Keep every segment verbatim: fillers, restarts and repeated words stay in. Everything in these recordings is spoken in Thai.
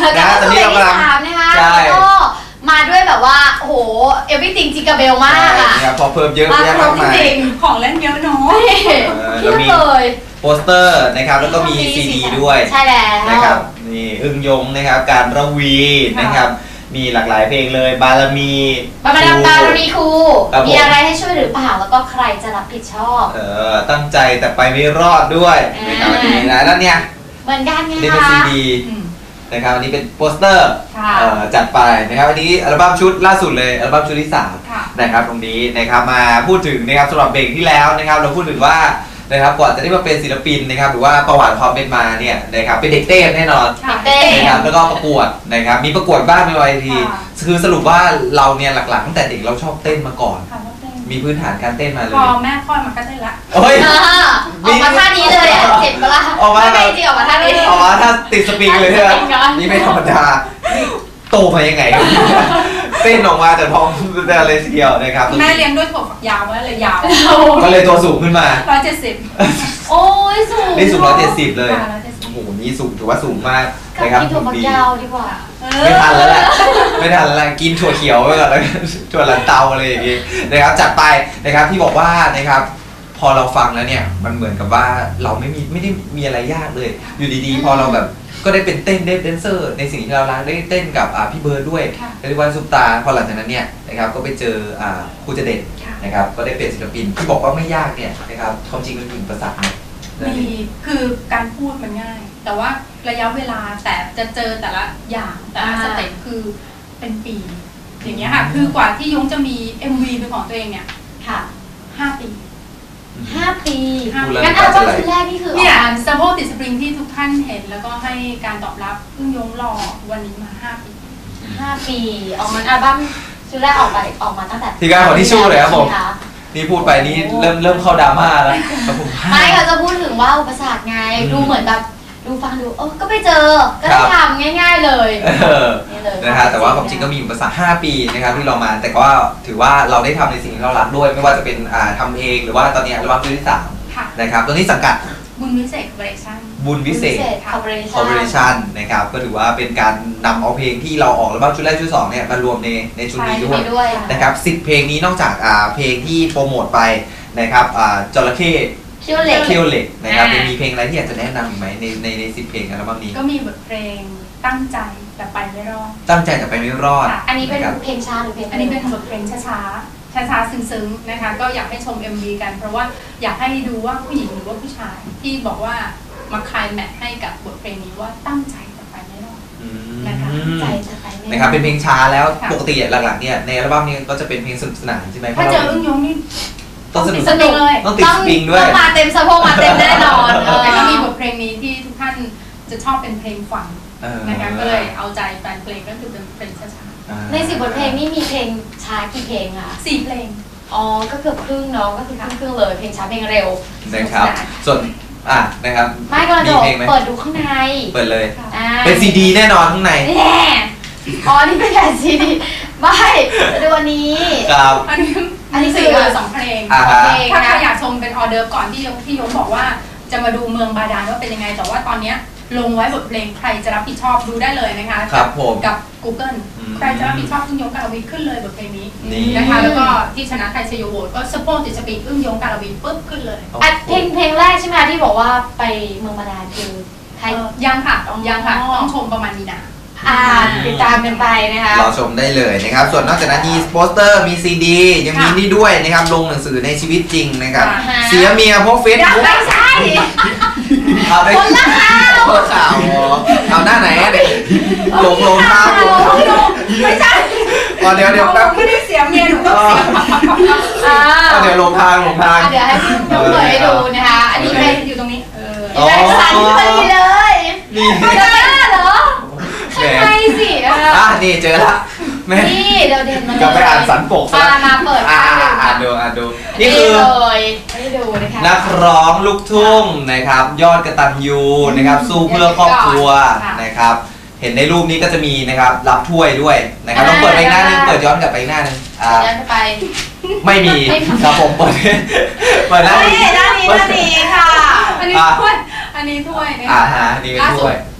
นะตอนนี้เรากำลังนะคะก็มาด้วยแบบว่าโอ้โหเอฟวีติงจิกาเบลมากอ่ะพอเพิ่มเยอะแยะมากมายของเล่นเยอะเนาะแล้วมีโปสเตอร์นะครับแล้วก็มีซีดีด้วยใช่แล้วนะครับนี่อึ้งยงนะครับการระวีนะครับมีหลากหลายเพลงเลยบารมีบารมีบารมีครูมีอะไรให้ช่วยหรือเปล่าแล้วก็ใครจะรับผิดชอบเออตั้งใจแต่ไปไม่รอดด้วยนะครับวันนี้นะแล้วเนี่ยเหมือนกันไงคะนี่เป็นซีดีนะครับอันนี้เป็นโปสเตอร์จัดไปนะครับอันนี้อัลบั้มชุดล่าสุดเลยอัลบั้มชุดที่สามนะครับตรงนี้นะครับมาพูดถึงนะครับสำหรับเบรกที่แล้วนะครับเราพูดถึงว่านะครับก่อนจะได้มาเป็นศิลปินนะครับหรือว่าประวัติความเป็นมาเนี่ยนะครับเป็นเด็กเต้นแน่นอนนะครับแล้วก็ประกวดนะครับมีประกวดบ้างในวัยทีคือสรุปว่าเราเนี่ยหลักๆตั้งแต่เด็กเราชอบเต้นมาก่อนมีพื้นฐานการเต้นมาเลยพอแม่คลอดมันก็เต้นละเฮ้ยออกมาท่านี้เลยอ่ะเจ็บปะล่ะออกมาไม่จริงออกมาท่านี้ออกมาถ้าติดสปริงเลยใช่ไหมนี่ไม่ธรรมดาโตมายังไงเต้นออกมาจากท้องอะไรเสียวนะครับแม่เลี้ยงด้วยถั่วฝักยาวมาเลยยาวก็เลยตัวสูงขึ้นมาร้อยเจ็ดสิบโอ้ยสูงนี่สูงร้อยเจ็ดสิบเลยโอ้โหนี่สูงถือว่าสูงมากนะครับกินถั่วฝักยาวดีกว่าไม่ทันแล้วแหละไม่ทันแล้วกินถั่วเขียวไปก่อนแล้วถั่วลันเตาอะไรอย่างงี้นะครับจัดไปนะครับที่บอกว่านะครับพอเราฟังแล้วเนี่ยมันเหมือนกับว่าเราไม่มีไม่ได้มีอะไรยากเลยอยู่ดีๆพอเราแบบก็ได้เป็นเต้นได้แดนเซอร์ในสิ่งที่เรารักได้เต้นกับพี่เบิร์ดด้วยเรียกว่าซุปตาพอหลังจากนั้นเนี่ยนะครับก็ไปเจอครูเจเด็ดนะครับก็ได้เป็นศิลปินที่บอกว่าไม่ยากเนี่ยนะครับความจริงมันมีอุปสรรคมีคือการพูดมันง่ายแต่ว่าระยะเวลาแต่จะเจอแต่ละอย่างแต่ละสเต็ปคือเป็นปีอย่างเงี้ยค่ะคือกว่าที่ยงจะมี เอ็ม วี เป็นของตัวเองเนี่ยค่ะห้าปีห้าปีงั้นอัลบั้มชุดแรกนี่คือเนี่ยสะโพกติดสปริงที่ทุกท่านเห็นแล้วก็ให้การตอบรับเพิ่งยงรอวันนี้มาห้าปีห้าปีออกมาอัลบั้มชุดแรกออกไปออกมาตั้งแต่ทีการของที่ชู้เลยครับผมนี่พูดไปนี่เริ่มเริ่มเข้าดราม่าแล้วไม่ค่ะจะพูดถึงว่าอุปสรรคไงดูเหมือนแบบดูฟังดูเออก็ไปเจอก็ได้ทำง่ายๆเลยนะฮะแต่ว่าความจริงก็มีอุปสรรคห้าปีนะครับที่เรามาแต่ก็ถือว่าเราได้ทำในสิ่งที่เรารักด้วยไม่ว่าจะเป็นทำเองหรือว่าตอนนี้อัลบั้มชุดที่สามนะครับตอนนี้สังกัดบุญวิเศษคอร์ปอเรชั่นบุญวิเศษคอร์ปอเรชั่นนะครับก็ถือว่าเป็นการนำเอาเพลงที่เราออกอัลบั้มชุดแรกชุดสองเนี่ยมารวมในในชุดนี้ด้วยนะครับสิบเพลงนี้นอกจากเพลงที่โปรโมทไปนะครับจระเข้เคียวเหล็กเคียวเหล็กนะครับมีเพลงอะไรที่อยากจะแนะนำอีกไหมในในในสิบเพลงอัลบั้มนี้ก็มีบทเพลงตั้งใจแต่ไปไม่รอดตั้งใจแต่ไปไม่รอดอันนี้เป็นเพลงช้าหรือเพลงอันนี้เป็นบทเพลงช้าๆช้าๆซึ้งๆนะคะก็อยากให้ชม เอ็ม วี กันเพราะว่าอยากให้ดูว่าผู้หญิงหรือว่าผู้ชายที่บอกว่ามาคลายแมทให้กับบทเพลงนี้ว่าตั้งใจแต่ไปไม่รอดนะคะตั้งใจแต่ไปไม่รอดนะครับเป็นเพลงช้าแล้วปกติหลักๆเนี่ยในอัลบั้มนี้ก็จะเป็นเพลงสนุกสนานใช่ไหมถ้าเจออึ้งยงนี่ต้องสนุกสนุกเลยต้องติดสปริงด้วยต้องมาเต็มสะโพกมาเต็มแน่นอนแต่ก็มีบทเพลงนี้ที่ทุกท่านจะชอบเป็นเพลงฝันนะคะก็เลยเอาใจแฟนเพลงก็คือเป็นเพลงช้าๆในสิบบทเพลงนี่มีเพลงช้ากี่เพลงคะสี่เพลงอ๋อก็เกือบครึ่งเนาะก็คือครึ่งๆเลยเพลงช้าเพลงเร็วนะครับส่วนอ่ะนะครับไม่ก็จะเปิดดูข้างในเปิดเลยเป็นซีดีแน่นอนข้างในแน่อ๋อนี่เป็นแผ่นซีดีไม่ดูวันนี้ครับอันนี้อันนี้คือสองเพลงถ้าใครอยากชมเป็นออเดอร์ก่อนที่ยงที่ยงบอกว่าจะมาดูเมืองบาดาลว่าเป็นยังไงแต่ว่าตอนนี้ลงไว้บทเพลงใครจะรับผิดชอบดูได้เลยนะคะกับ Google ใครจะรับผิดชอบอึ้งยงกาลวิขึ้นเลยบทเพลงนี้นะคะแล้วก็ที่ชนะไทยชโยโหวตก็สปอร์ตติดสปีดอึ้งยงกาลวิปุ๊บขึ้นเลยอัดเพลงเพลงแรกใช่ไหมที่บอกว่าไปเมืองบาดาลคือใครยังค่ะยังค่ะต้องชมประมาณมีนาอ่าติดตามกันไปนะคะรอชมได้เลยนะครับส่วนนอกจากนั้นมีโปสเตอร์มีซีดียังมีนี่ด้วยนะครับลงหนังสือในชีวิตจริงนะครับเสียเมียเพราะเฟซบุ๊กไม่ใช่เอาได้คนละข่าวข่าวเอาหน้าไหนเด็กลงลงภาพลงไม่ใช่เดี๋ยวเดี๋ยวแป๊บไม่ได้เสียเมียหนูต้องเสียเดี๋ยวลงทางลงทางเดี๋ยวให้พี่ยกเผยให้ดูนะคะอันนี้เป็นอยู่ตรงนี้เออสั่นพอดีเลยไม่ได้เหรอใช่สิอ่ะนี่เจอละนี่เดี๋ยวเดี๋ยวจะไปอ่านสันปกมามาเปิดอ่านดูอ่านดูนี่คือนักร้องลูกทุ่งนะครับยอดกตัญญูนะครับสู้เพื่อครอบครัวนะครับเห็นในรูปนี้ก็จะมีนะครับรับถ้วยด้วยนะครับต้องเปิดไปหน้านึงเปิดย้อนกลับไปหน้านึงย้อนไปไม่มีครับผมเปิดเปิดหน้านี้หน้านี้หน้านี้ค่ะอันนี้ถ้วยอันนี้ถ้วยอ่าฮะนี่เป็นถ้วย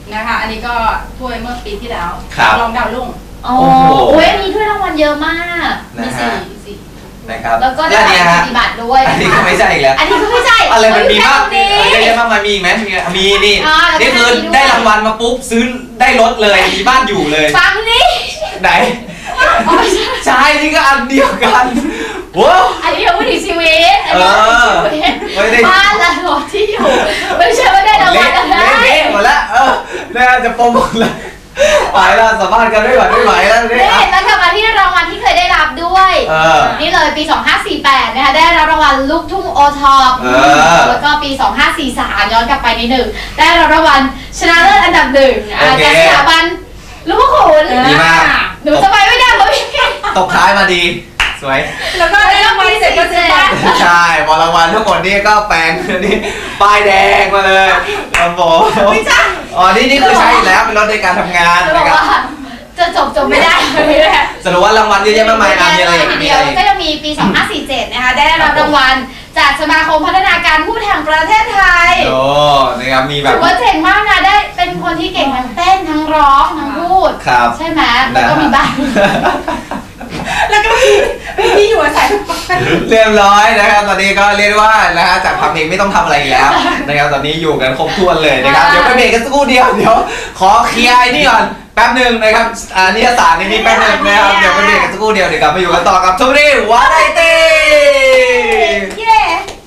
นะคะอันนี้ก็ถ้วยเมื่อปีที่แล้วรองดาวรุ่งโอ้โหมีถ้วยรางวัลเยอะมากมีสี่สี่นะครับแล้วก็ได้ปฏิบัติด้วยอันนี้ก็ไม่ใช่อีกแล้วอันนี้ก็ไม่ใช่อะไรมันมีมากเยอะแยะมากมายมีไหมมีมีนี่นี่คือได้รางวัลมาปุ๊บซื้อได้รถเลยมีบ้านอยู่เลยฟังนี่ไหนใช่นี่ก็อันเดียวกันว้าวอันนี้ยังไม่ถึงชีวิตอันนี้ไม่ถึงชีวิตบ้านละรถที่อยู่ไม่ใช่ว่าได้รางวัลอะไรเละหมดแล้วเออน่าจะโปรโมทเลยไปแล้วสัมภาษณ์กันไม่ไหวไม่ไหวแล้วนี่แล้วกลับมาที่รางวัลที่เคยได้รับด้วยนี่เลยปีสองพันห้าร้อยสี่สิบแปดนะคะได้รับรางวัลลูกทุ่งโอท็อปแล้วก็ปีสองพันห้าร้อยสี่สิบสามย้อนกลับไปนิดหนึ่งได้รับรางวัลชนะเลิศอันดับหนึ่งจากสถาบันลูกขุนดีมากหนูจะไปไม่ได้เพราะพี่ตบท้ายมาดีสวยแล้วก็ได้รางวัลเสร็จก็เสร็จใช่พอรางวัลทุกคนนี่ก็แปลงนี่ป้ายแดงมาเลยครับผมไม่ใช่อ๋อนี่นี่คือใช้แล้วเป็นรถในการทำงานนะครับจะจบจบไม่ได้เลยสรุปว่ารางวัลเยอะแยะมากมายมีอะไรอย่างเดียวก็จะมีปีสองพันห้าร้อยสี่สิบเจ็ดนะคะได้รับรางวัลจากสมาคมพัฒนาการพูดแห่งประเทศไทยโอ้นะครับมีแบบถือว่าเจ๋งมากนะได้เป็นคนที่เก่งทั้งเต้นทั้งร้องทั้งพูดใช่ไหมแล้วก็มีบ้านแล้วก็มีที่อยู่อาศัยเรียบร้อยนะครับตอนนี้ก็เรียกว่านะฮะจากทำเองไม่ต้องทำอะไรแล้วนะครับตอนนี้อยู่กันครบถ้วนเลยนะครับเดี๋ยวไปเบรกกันสักครู่เดียวเดี๋ยวขอเคลียร์นี่ก่อนแป๊บหนึ่งนะครับอ่านิยสารในนี้แป๊บหนึ่งนะครับเดี๋ยวไปเบรกกันสักครู่เดียวเดี๋ยวกลับมาอยู่กันต่อกับชมรีวาไรตี้เย้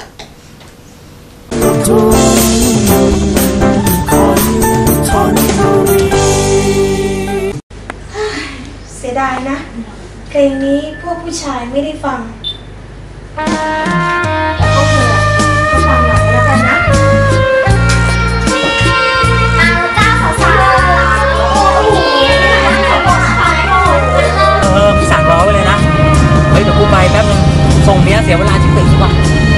เสียดายนะเพลงนี้พวกผู้ชายไม่ได้ฟังแต่พวกเธอก็ฟังหน่อยแล้วกันนะเอาจ้าสาวๆเออสั่งรอไว้เลยนะเฮ้ยเดี๋ยวกูไปแป๊บนึงส่งเนี้ยเสียเวลาจิ๋งๆดีกว่า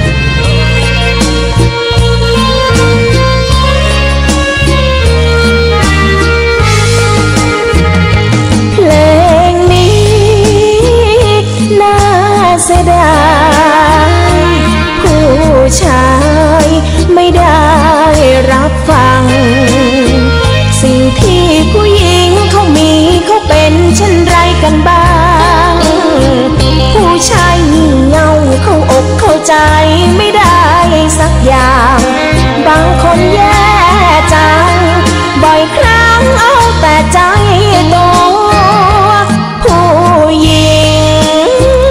เสียดายผู้ชายไม่ได้รับฟังสิ่งที่ผู้หญิงเขามีเขาเป็นเช่นไรกันบ้างผู้ชายงี่เง่าเข้าอกเข้าใจไม่ได้สักอย่างบางคนแย่จังบ่อยครั้งเอาแต่ใจตัวผู้หญิง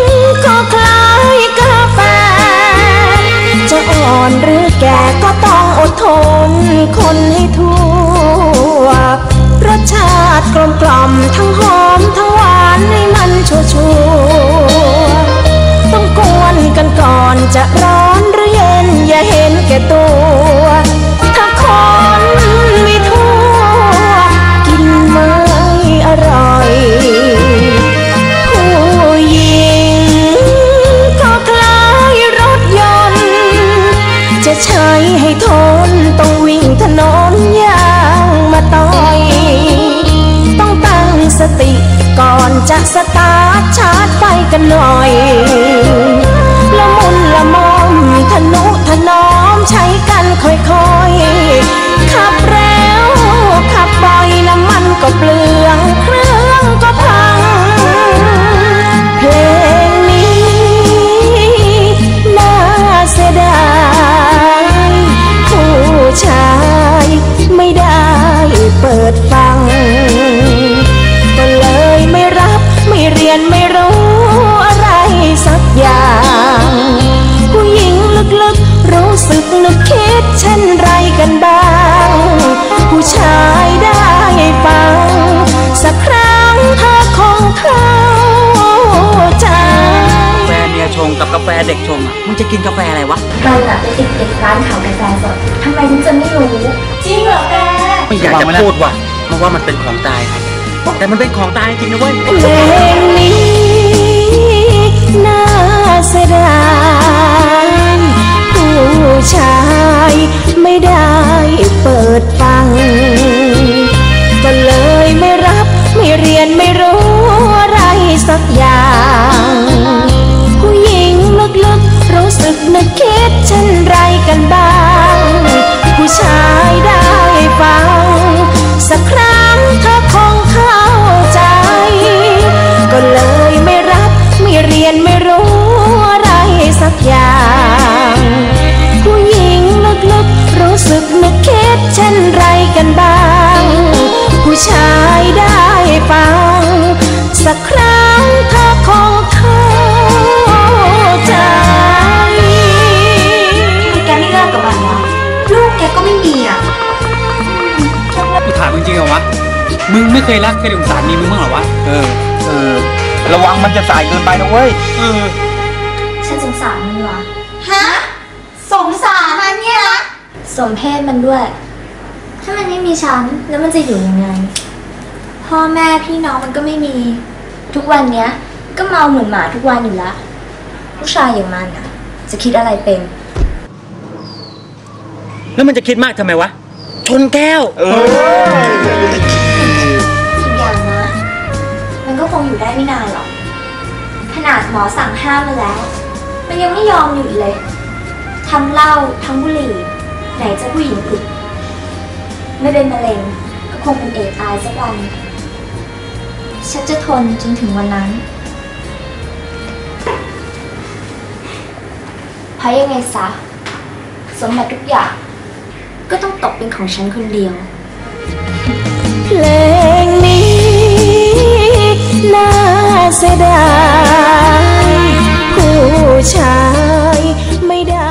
อ่อนหรือแก่ก็ต้องอดทนคนให้ทั่วรสชาติกลมกล่อมทั้งหอมทั้งหวานให้มันชัวชัวต้องกวนกันก่อนจะร้อนหรือเย็นอย่าเห็นแก่ตัวถ้าคนไม่ทั่วกินไม่อร่อยผู้หญิงก็คล้ายรถยนต์จะใช้ให้ทนต้องวิ่งถนนยางมาต่อยต้องตั้งสติก่อนจะสตาร์ทชาร์จไฟกันหน่อยละมุนละมอมทนุถนอมใช้กันค่อยๆขับเร็วขับบ่อยน้ำมันก็เปลืองเครื่องก็พังเพลงนี้น่าเสียดายผู้ชายไม่ได้เปิดฟังก็เลยไม่รับไม่เรียนไม่รู้อะไรสักอย่างผู้หญิงลึกๆรู้สึกนึกคิดเช่นไรกันบ้างผู้ชายได้ฟังสักครั้งเธอคงเข้าใจแฟเมียชงกับกาแฟเด็กชงอ่ะมึงจะกินกาแฟอะไรวะเราแบบไปติดเด็กร้านขายกาแฟสดทำไมฉันจะไม่รู้จริงเหรอแกไม่อยากจะพูดว่ะเพราะว่ามันเป็นของตายแต่มันเป็นของตายจริงนะเว้ยเพลงนี้น่าเสียดายผู้ชายไม่ได้เปิดฟังก็เลยไม่รับไม่เรียนไม่รู้อะไรสักอย่างผู้หญิงลึกๆรู้สึกนึกคิดเช่นไรกันบ้างผู้ชายได้ฟังสัมึงไม่เคยรักเคยสงสารเมียมึงบ้างเหรอวะเออเออระวังมันจะสายเกินไปนะเว้ยเออฉันสงสารมันว่ะฮะสงสารมันเนี่ยนะสมเพศมันด้วยถ้ามันไม่มีฉันแล้วมันจะอยู่ยังไงพ่อแม่พี่น้องมันก็ไม่มีทุกวันเนี้ยก็เมาเหมือนหมาทุกวันอยู่ละผู้ชายอย่างมันอ่ะจะคิดอะไรเป็นแล้วมันจะคิดมากทำไมวะชนแก้วเอออีกอย่างนะมันก็คงอยู่ได้ไม่นานหรอกขนาดหมอสั่งห้ามมาแล้วมันยังไม่ยอมหยุดเลยทั้งเหล้าทั้งบุหรี่ไหนจะผู้หญิงอีกไม่เป็นมะเร็งก็คงเป็นเอดส์ตายสักวันฉันจะทนจนถึงวันนั้นเพราะยังไงซะสมบัติทุกอย่างก็ต้องตกเป็นของฉันคนเดียวเพลงนี้น่าเสียดายผู้ชายไม่ได้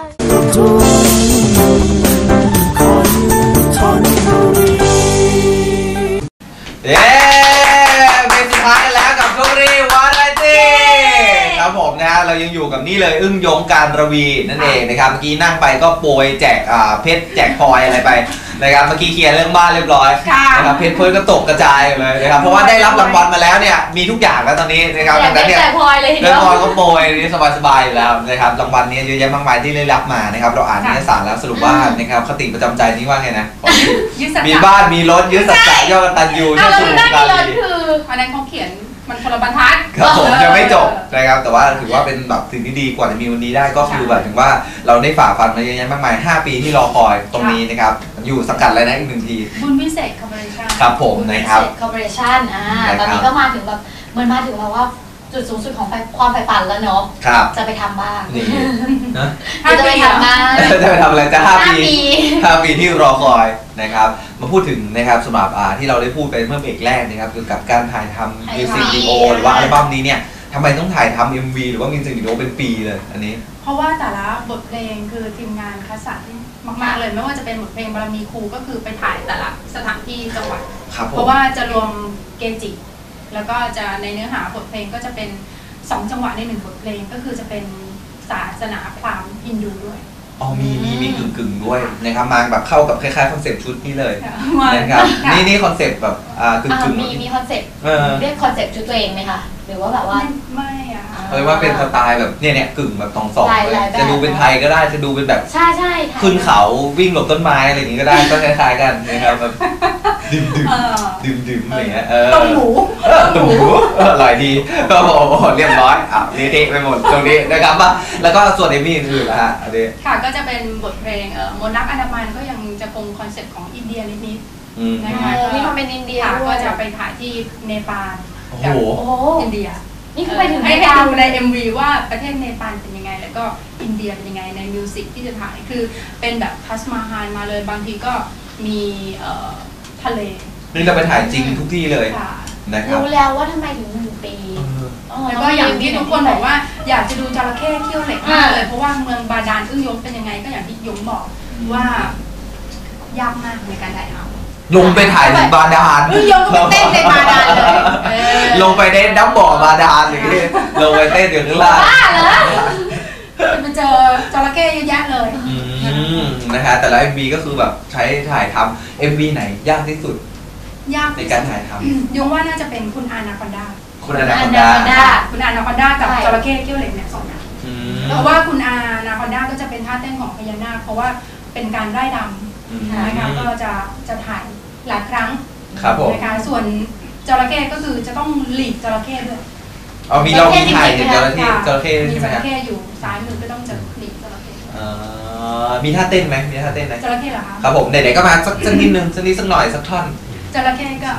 เย้เป็นสุดท้ายแล้วกับทุรีวาไรตี้ครับผมนะฮะเรายังอยู่กับนี่เลยอึ้งยงการระวีนั่นเองนะครับเมื่อกี้นั่งไปก็โปรยแจกเพชรแจกพลอยอะไรไปนะครับเมื่อกี้เคลียร์เรื่องบ้านเรียบร้อยนะครับเพชรเพชรก็ตกกระจายเลยนะครับเพราะว่าได้รับรางวัลมาแล้วเนี่ยมีทุกอย่างแล้วตอนนี้นะครับดังนั้นเนี่ยพลอยเลยเรื่องพลอยก็โปรยนี่สบายๆอยู่แล้วนะครับรางวัลนี้เยอะแยะมากมายที่ได้รับมานะครับเราอ่านนิตยสารแล้วสรุปว่านะครับคติประจำใจนี้ว่าไงนะมีบ้านมีรถยึดสัจจะย่อกตัญญูเชื่อชูการดีคืออันนั้นเขาเขียนมันคนละบรรทัดครับผมยังไม่จบนะครับแต่ว่าถือว่าเป็นแบบสิ่งที่ดีกว่าจะมีวันนี้ได้ก็คือแบบถึงว่าเราได้ฝ่าฟันมาเยอะแยะมากมายห้าปีที่รอคอยตรงนี้นะครับอยู่สังกัดอะไรนะอีกหนึ่งทีบุญวิเศษคอร์ปอเรชั่นครับผมนะครับคอร์ปอเรชั่นอ่าตอนนี้ก็มาถึงแบบเหมือนมาถึงแล้วว่าจุดสูงสุดของความใฝ่ฝันแล้วเนาะจะไปทำบ้างนี่นะจะไปทำบ้างจะไปทำอะไรจะห้าปีห้าปีที่รอคอยนะครับมาพูดถึงนะครับสำหรับที่เราได้พูดไปเมื่อเบรกแรกนะครับเกี่ยวกับการถ่ายทำมิวสิกวิดีโอหรือว่าอัลบั้มนี้เนี่ยทำไมต้องถ่ายทำ เอ็ม วี หรือว่ามิวสิกวิดีโอเป็นปีเลยอันนี้เพราะว่าแต่ละบทเพลงคือทีมงานคัดสรรมากๆเลยไม่ว่าจะเป็นบทเพลงบารมีครูก็คือไปถ่ายแต่ละสถานที่จังหวัดเพราะว่าจะรวมเกจิแล้วก็จะในเนื้อหาบทเพลงก็จะเป็นสองจังหวะในหนึ่งบทเพลงก็คือจะเป็นศาสนาพราหมณ์ฮินดูด้วยอ๋อมีมีมีกึ่งกึ่งด้วยนะครับมาแบบเข้ากับคล้ายๆคอนเซ็ปต์ชุดนี้เลยนะครับนี่นี่คอนเซ็ปต์แบบอ่ากึ่งกึ่งมีมีคอนเซ็ปต์เรียกคอนเซ็ปต์ชุดตัวเองไหมคะหรือว่าแบบว่าไม่อะเรียกว่าเป็นสไตล์แบบเนี่ยเนี่ยกึ่งแบบสองสองเลยจะดูเป็นไทยก็ได้จะดูเป็นแบบใช่ใช่ขึ้นเขาวิ่งหลบต้นไม้อะไรอย่างงี้ก็ได้ก็คล้ายๆกันนะครับแบบดื่มดื่มดื่มดื่มอะไรเงี้ยเออต้มหมูต้มหมูอร่อยดีก็โอ้โหเรียบร้อยอ่ะนี่เทไปหมดตรงนี้นะครับแล้วก็ส่วนเอมี่อื่นๆนะฮะอันนี้ค่ะก็จะเป็นบทเพลงมนต์รักอันดามันก็ยังจะคงคอนเซ็ปต์ของอินเดียนิดๆนะคะมีความเป็นอินเดียก็จะไปถ่ายที่เนปาลกับอินเดียนี่คือไปถึงให้ดูใน เอ็ม วี ว่าประเทศเนปาลเป็นยังไงแล้วก็อินเดียเป็นยังไงในมิวสิกที่จะถ่ายคือเป็นแบบทัชมาฮาลมาเลยบางทีก็มีทะเลนี่เราไปถ่ายจริงทุกที่เลยนะครับรู้แล้วว่าทำไมถึงหนึ่งปีแล้วก็อย่างที่ทุกคนบอกว่าอยากจะดูจระเข้เขี้ยวเหล็กมากเลยเพราะว่าเมืองบาดาลอึ้งยงเป็นยังไงก็อย่างที่ยงบอกว่ายากมากในการถ่ายทำลงไปถ่ายถึงบาดาลอึ้งยงก็เต้นในบาดาลเลยลงไปในน้ำบ่อบาดาลอย่างนี้ลงไปเต้นอยู่ข้างล่างมันเจอจระเข้เยอะแยะเลยนะฮะแต่ละ เอ็ม วี ก็คือแบบใช้ถ่ายทำ เอ็ม วี ไหนยากที่สุดยากในการถ่ายทำยงว่าน่าจะเป็นคุณอานาคอนดาคุณอานาคอนดาคุณอานาคอนดากับจระเข้เขี้ยวเหล็กเนี่ยสองอย่างเพราะว่าคุณอานาคอนดาก็จะเป็นท่าเต้นของพญานาคเพราะว่าเป็นการไล่ดำนะคะก็จะจะถ่ายหลายครั้งนะคะส่วนจระเข้ก็คือจะต้องหลีกจระเข้ด้วยอ๋อมีเรามีถ่ายจระเข้จระเข้ใช่ไหมครับมีจระเข้อยู่ซ้ายมือก็ต้องจะหลีกจระเข้มีท่าเต้นไหมมีท่าเต้นไหมจระเข้เหรอคะครับผมไหนๆก็มาสักสักนิดนึงสักนิดสักหน่อยสักท่อนจระเข้ก็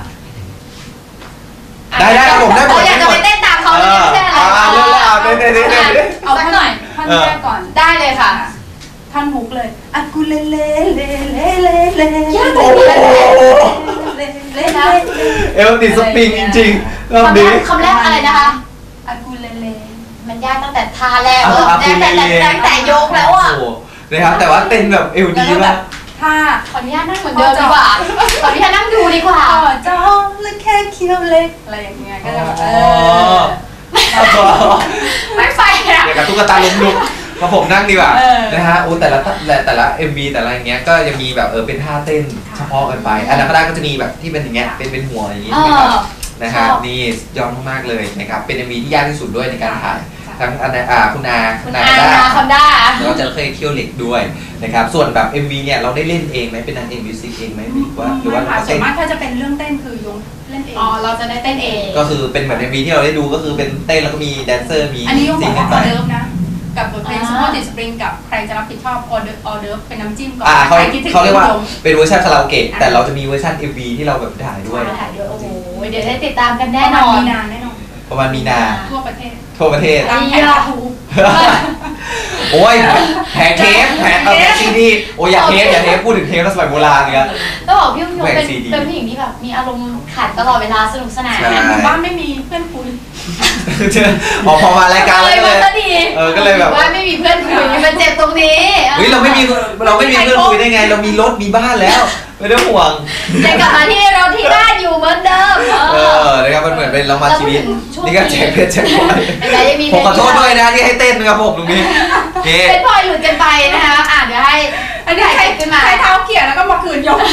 ได้ได้ผมได้หมดอยากจะไปเต้นตามเขาเลยไม่ใช่อะไรเรื่องราวเต้นเต้นเต้นเต้นเอาท่อนหน่อยท่อนแรกก่อนได้เลยค่ะท่อนฮุกเลยอะกูเลเลเลเลเลเลยากไปเลยเลเลเอวติดสปริงจริงๆรอบนี้คำแรกอะไรนะคะอะกูเลเลมันยากตั้งแต่ท่าแรกตั้งแต่ตั้งแต่โยกแล้วอ่ะนะครับแต่ว่าเต้นแบบเอวดีมากทถ้าขออนุญาตนั่งเหมือนเดิมดีกว่าขออนุญาตนั่งดูดีกว่าจอและแค่เคี้ยวเล็กอะไรอย่างเงี้ยก็จะแบบเออไม่ไปอ่ะเดี๋ยวกับตุ๊กตาล้มลุกมาผมนั่งดีกว่านะฮะโอ้แต่ละแต่ละ เอ็ม วี แต่ละอย่างเงี้ยก็จะมีแบบเออเป็นท่าเต้นเฉพาะกันไปอันนั้นก็ได้ก็จะมีแบบที่เป็นอย่างเงี้ยเป็นเป็นหัวอย่างงี้นะครับนะฮะนี่ยอดมากเลยนะครับเป็น เอ็ม วี ที่ยากที่สุดด้วยในการถ่ายทั้งอันอ่าคุณอาคุณอาคอนด้าแล้วจะเคยเคี่ยวเหล็กด้วยนะครับส่วนแบบ เอ็ม วี เนี่ยเราได้เล่นเองไหมเป็นนางเอกมิวสิกเองไหมหรือว่าหรือว่าเราเต้นส่วนมากถ้าจะเป็นเรื่องเต้นคือยงเล่นเองอ๋อเราจะได้เต้นเองก็คือเป็นเหมือน เอ็ม วี ที่เราได้ดูก็คือเป็นเต้นแล้วก็มีแดนเซอร์มีอันนี้ยงบอกว่าออเดิร์ฟนะกับบทเพลงสปอร์ตสปริงกับใครจะรับผิดชอบออเดิร์ฟออเดิร์ฟเป็นน้ำจิ้มก่อนอ่าเขาเขาเรียกว่าเป็นเวอร์ชันคาราโอเกะแต่เราจะมีเวอร์ชัน เอ็ม วี ที่เราแบบถ่ายด้วยถ่ายด้วยโอ้โหเดี๋ยวได้ติดตามกันแน่นอนมีนาแน่นอนประมาณมีนาทั่วประเทศทั่วประเทศตามแผงทูโอ้ยแผงเทปแผงเออแผงซีดีโอ้ยอย่าเทปอย่าเทปพูดถึงเทปแล้วสมัยโบราณเนี่ยก็บอกพี่ยงยงเป็นเป็นผู้หญิงที่แบบมีอารมณ์ขันตลอดเวลาสนุกสนานบ้านไม่มีเพื่อนคุยพอพอมารายการแล้วก็เลยเออก็เลยแบบว่าไม่มีเพื่อนคุยมันเจ็บตรงนี้เฮ้ยเราไม่มีเราไม่มีเพื่อนคุยได้ไงเรามีรถมีบ้านแล้วไม่ต้องห่วงจะกลับมาที่เราที่บ้านอยู่เหมือนเดิมเออนะครับมันเหมือนเป็นรางวัลชีวิตนี่ก็แจกเพชรแจกพลอยผมขอโทษด้วยนะที่ให้เต้นนะครับผมตรงนี้เป็นพลอยหลุดกันไปนะคะอ่ะเดี๋ยวให้อันนี้ใครขึ้นมาใครเท้าเขี่ยแล้วก็มาคืนยง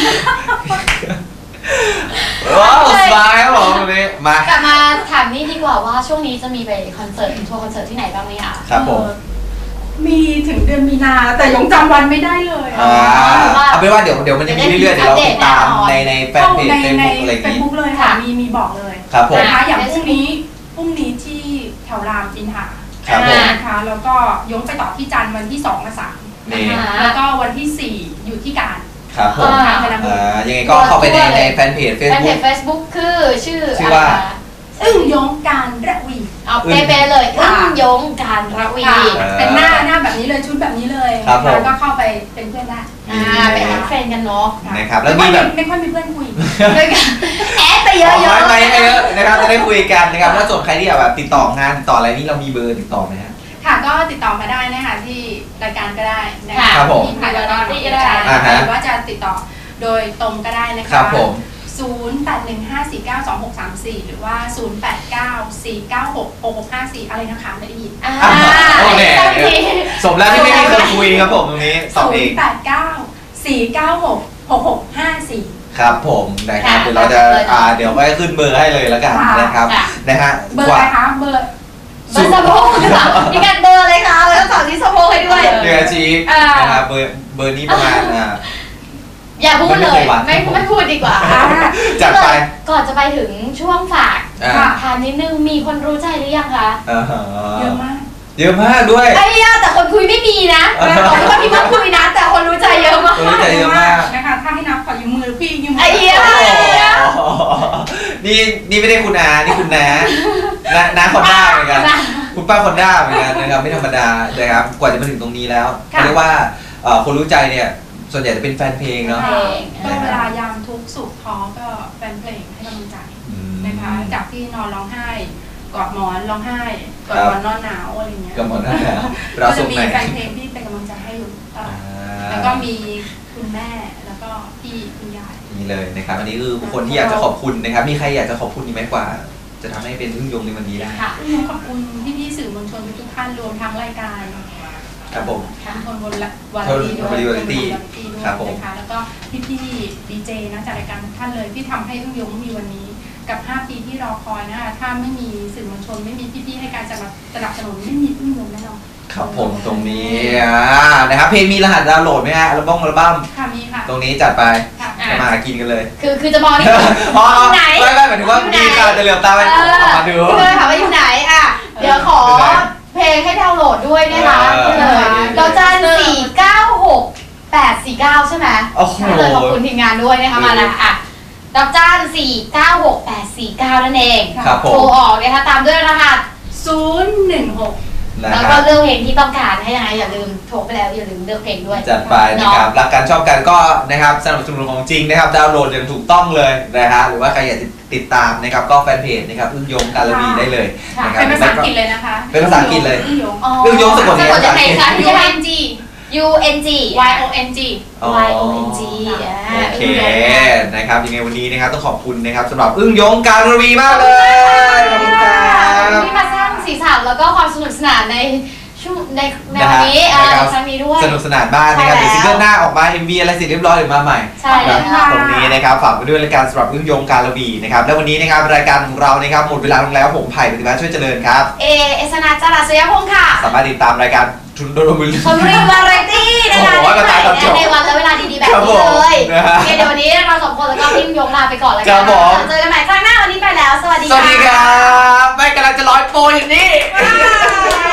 ว้าวสบายครับผมตรงนี้มากลับมาถามนี่ดีกว่าว่าช่วงนี้จะมีไปคอนเสิร์ตทัวร์คอนเสิร์ตที่ไหนบ้างไหมคะครับผมมีถึงเดือนมีนาแต่ยงจำวันไม่ได้เลยอ่าเอาเป็นว่าเดี๋ยวเดี๋ยวมันจะมีเรื่อยๆเดี๋ยวเราติดตามในในแฟนเพจเฟซบุ๊กอะไรอย่างนี้เฟซบุ๊กเลยค่ะมีมีบอกเลยครับผมนะคะอย่างพรุ่งนี้พรุ่งนี้ที่แถวรามอินทรานะคะแล้วก็ยงไปต่อที่จันทร์วันที่สองกับสามแล้วก็วันที่สี่อยู่ที่การครับผมยังไงก็เข้าไปในในแฟนเพจเฟซบุ๊กแฟนเพจเฟซบุ๊กคือชื่อชื่อว่าอึ้งยงการระวีเอาเป๊ะๆเลยอึ้งยงการระวีเป็นหน้าหน้าแบบนี้เลยชุดแบบนี้เลยแล้วก็เข้าไปเป็นเพื่อนได้อ่าเป็นเฟรนกันเนาะนะครับแล้วมีแบบไม่ค่อยมีเพื่อนคุยแอดไปเยอะๆไม่ไม่เยอะนะครับจะได้คุยกันนะครับแล้วส่วนใครที่อยากแบบติดต่องานติดต่ออะไรนี่เรามีเบอร์ติดต่อไหมฮะค่ะก็ติดต่อมาได้นะคะที่รายการก็ได้นะคะที่ผ่านรายการก็ได้หรือว่าจะติดต่อโดยตรงก็ได้นะคะครับผมศูนย์ แปด หนึ่ง ห้า สี่ เก้า สอง หก สาม สี่ หรือว่าศูนย์ แปด เก้า สี่ เก้า หก หก หก ห้า สี่อะไรนะคะไม่ได้ยินอ่าโอเคสมแล้วที่ไม่มีคนคุยครับผมตรงนี้สองเองศูนย์ แปด เก้า สี่ เก้า หก หก หก ห้า สี่ครับผมนะครับเดี๋ยวเราจะอ่าเดี๋ยวไว้ขึ้นเบอร์ให้เลยแล้วกันนะครับนะฮะเบอร์อะไรคะเบอร์เบอร์สะโพกมีการเบอร์เลยค่ะแล้วสอนที่สะโพกให้ด้วยเดือชีนะครับเบอร์เบอร์นี้ประมาณอ่าอย่าพูดเลยไม่ไม่พูดดีกว่าจัดไปก่อนจะไปถึงช่วงฝากถามนิดนึงมีคนรู้ใจหรือยังคะเยอะมากเยอะมากด้วยไอ้ย่าแต่คนคุยไม่มีนะคนที่มีคนคุยนะแต่คนรู้ใจเยอะมากรู้ใจเยอะมากนะคะถ้าให้นับขอยืมมือพี่ยืมมือไอ้ย่านี่นี่ไม่ได้คุณอานี่คุณน้าน้าคอนด้าเหมือนกันคุณป้าคอนด้าเหมือนกันนะครับไม่ธรรมดาเลยครับกว่าจะมาถึงตรงนี้แล้วเขาเรียกว่าคนรู้ใจเนี่ยส่วนใหญ่จะเป็นแฟนเพลงเนาะก็เวลายามทุกสุขท้อก็แฟนเพลงให้กำลังใจนะคะจากที่นอนร้องไห้กอดหมอนร้องไห้กอดหมอนนอนหนาวอะไรเงี้ยกอดหมอนนอนหนาวก็จะมีแฟนเพลงที่เป็นกำลังใจให้อยู่แล้วก็มีคุณแม่แล้วก็พี่คุณยายนี่เลยนะครับอันนี้คือคนที่อยากจะขอบคุณนะครับมีใครอยากจะขอบคุณอีกไหมกว่าจะทำให้เป็นอึ้งยงในวันนี้ได้ค่ะขอบคุณพี่ๆสื่อมวลชนทุกท่านรวมทั้งรายการครับผมคนบนวันดีด้วยวันดีครับผมนะคะแล้วก็พี่ๆดีเจนะจากรายการทุกท่านเลยที่ทำให้อึ้งยงมีวันนี้กับห้าปีที่รอคอยนะคะถ้าไม่มีสื่อมวลชนไม่มีพี่ๆให้การสนับสนุนไม่มีอึ้งยงแน่นอนครับผมตรงนี้นะครับเพลงมีรหัสดาวน์โหลดไหมฮะอัลบั้มอัลบั้มค่ะมีค่ะตรงนี้จัดไปจะมากินกันเลยคือคือจะมองนี่อยู่ไหนไม่ไม่หมายถึงว่ามีการจะเหลือบตาไปมาดูเลยค่ะว่าอยู่ไหนอ่ะเดี๋ยวขอเพลงให้ดาวน์โหลดด้วยนะคะเลยเราจะสี่เก้าหกแปดสี่เก้าใช่ไหมเลยขอบคุณทีมงานด้วยนะคะมาแล้วอ่ะดอกจ้านสี่เก้าหกแปดสี่เก้านั่นเองโทรออกนะคะตามด้วยรหัสศูนย์หนึ่งหกแล้วก็เลือกเพลงที่ต้องการให้ยังไงอย่าลืมโทรไปแล้วอย่าลืมเลือกเพลงด้วยจัดไปนะครับรักกันชอบกันก็นะครับสนับสนุนของจริงนะครับดาวน์โหลดอย่างถูกต้องเลยนะฮะหรือว่าใครอยากติดตามนะครับก็แฟนเพจนะครับอึ้งยงการวีได้เลยนะครับเป็นภาษาอังกฤษเลยนะคะเป็นภาษาอังกฤษเลยอึ้งยงอึ้งยงสะกดยังไงคะ U N G U N G Y O N G Y O N G โอเคนะครับยังไงวันนี้นะครับต้องขอบคุณนะครับสำหรับอึ้งยงการวีมากเลย ขอบคุณครับที่มาสร้างสีสันแล้วก็ความสนุกสนานในช่วงในในวันนี้ในครั้งนี้ด้วยสนุกสนานมากนะครับเดี๋ยวซิงเกิลหน้าออกมา เอ็ม วี อะไรเสร็จเรียบร้อยหรือมาใหม่ใช่แล้วตรงนี้นะครับฝากไปด้วยรายการสำหรับอึ้งยงการวีนะครับและวันนี้นะครับรายการของเรานะครับหมดเวลาลงแล้วผมไผ่ปฏิบัติช่วยเจริญครับเอเอสนาจาราสยพงศ์ค่ะสามารถติดตามรายการทุนโดนมือชมรีวาไรตี้นะคะในวันและเวลาดีๆแบบนี้เลยเดี๋ยววันนี้เราสองคนแล้วก็พิมยงลาไปก่อนแล้วกันเจอกันใหม่ครั้งหน้าวันนี้ไปแล้วสวัสดีค่ะสวัสดีครับไม่กำลังจะร้อยโปรอย่างนี้